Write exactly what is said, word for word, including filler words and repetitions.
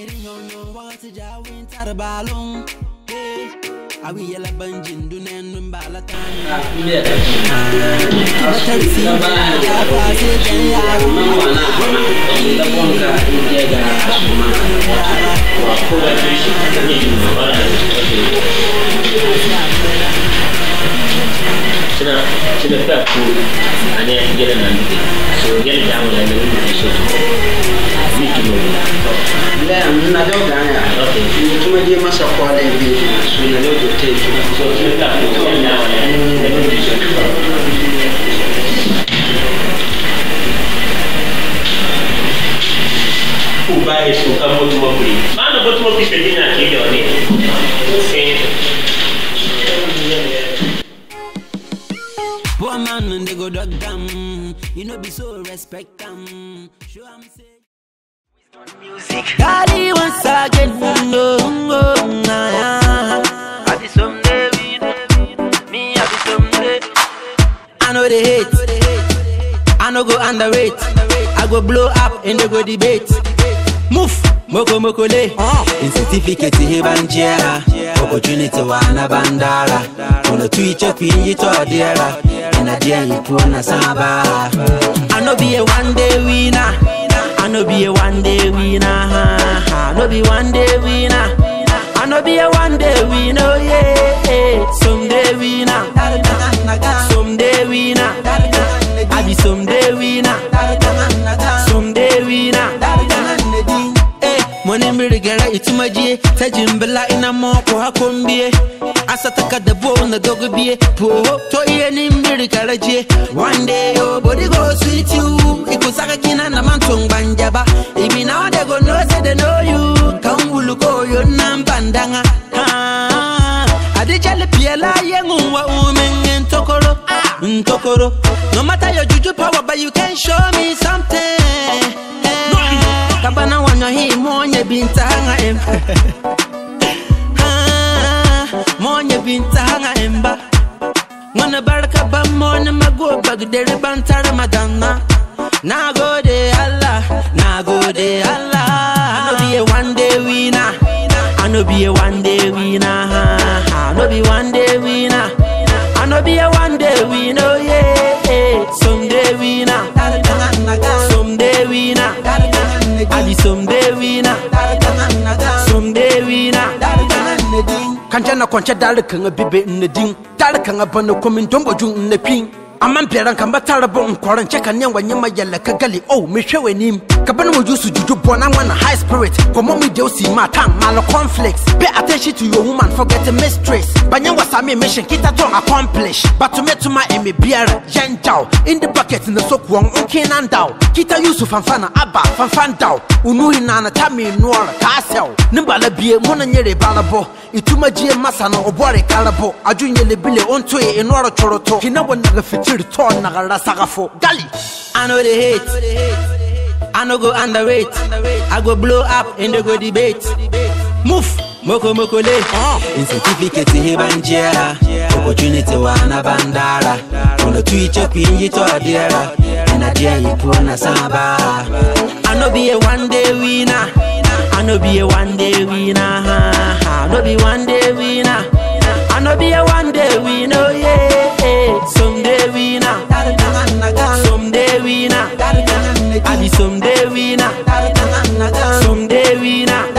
I will yell a bungeon, do none balatan. To the fact food and then get an idea. So get it down and then show. I'm not okay. You may give us a call and be soon a little take. So you have to go now and who buys to come out to work? Man, but more people didn't kill your name. Poor man when they go dog them, you know be so respect them. Show I'm say Daddy once again, no, no, nah. I be someday, me I be someday. I know they hate, I know go underrate. I go blow up and they go debate. Move, moko moko le. In certificate he banjera, opportunity wana bandara. Uno tuicho pinji to adiera, and a dear you puna saba. I know be a one day winner. I no be a one day winner. I no be one day winner. I no be a one day winner. Yeah, someday winner. Someday winner. I be someday winner. Someday winner. Eh, money me regala itumaji. Tajimbela ina mo ko hakombie. Asataka the bone the dog be. Po to iye ni me regala je. One day your body go sweet you. Ikusaka kina na mantung banjaba. Ibi now they go know say they know you. Kangulu ko yo nambandanga. Ah, adi chale piela yengu wa umengen tokoro. Ntokoro. No matter your juju power, but you can show me something. Kabana wanyo hii monye binta hanga em. Monye binta hanga emba. Wana baraka ba monye mago bagdere bantara madana. Na go de Allah, na go de Allah. I no be a one day winner. I no be a one day winner. I no be one day winner. I no be a one day winner. Yeah, someday winner. Someday winner. I be someday winner. Someday winner. Kanjana koncha dalekanga bibe nnedin. Dalekanga bano komin tombo jun nnepin. Amman peran kan batara bon koran cheka ne wanyama yalla kagali oh me hwewe nim kabana mo jusu juju bona wana high spirit komo me de si matan malo conflicts pay attention to your woman forget the mistress banya wasame mission kita to accomplish but to me to my eme biara yanjao in the bucket in the soak won okay nandao kita yusuf fanfana aba fanfandao unuri nana tami nuora kasel nimbala bie mona nyere balabo ituma jie masana obore kalabo ajunye lebile onto e nuora choroto kina wona fit turn nagara sagafo gali. I know they hate, I know go underrate. I go blow up and they go debate. Move, moko moko le. In certificate he banjera, opportunity wana bandara. Uno tuicho pinji to adiera, and a dear you puna saba. I know be a one day winner. I know be a one day winner. I know be one day winner. I know be a one day winner. Yeah, someday winner. Someday winner. I be someday winner. Someday winner.